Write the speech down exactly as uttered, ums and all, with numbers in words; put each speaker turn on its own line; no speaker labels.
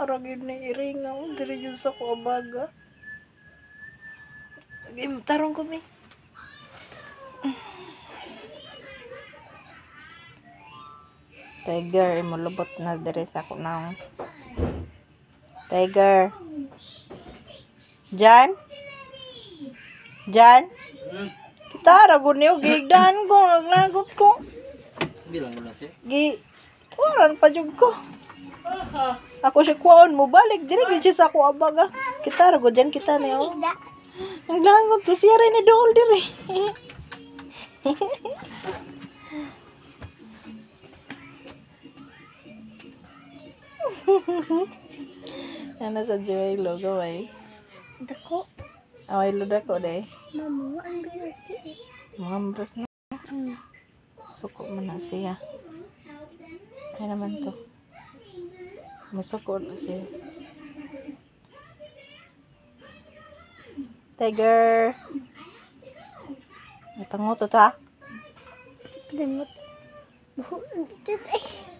ara gyud ni iringaw diri jud sa ko abaga. Di tarong ko mi. Tiger, imulubot na diri sa ko naong. Tiger. Jan? Jan?
Hmm.
Kita ra gud niyo gigdan ko nagnagot ko.
Bilang mo na siya.
Gi kuran pa jud ko. Ako siya kuon mo balik diri gyud siya sa ko abaga. Kita ra gud jan kita ni oh. Ang langot ko siya rin ni dool diri. Ano sa jiwa yung logo ay?
Dako.
Away luda ko day.
Mama, ang binati.
Mambras na.
Hmm.
Suko mo na siya. Ay naman to. Masuko na siya. Tiger. Natango to ta.
Dangot. Buho, ang titit ay.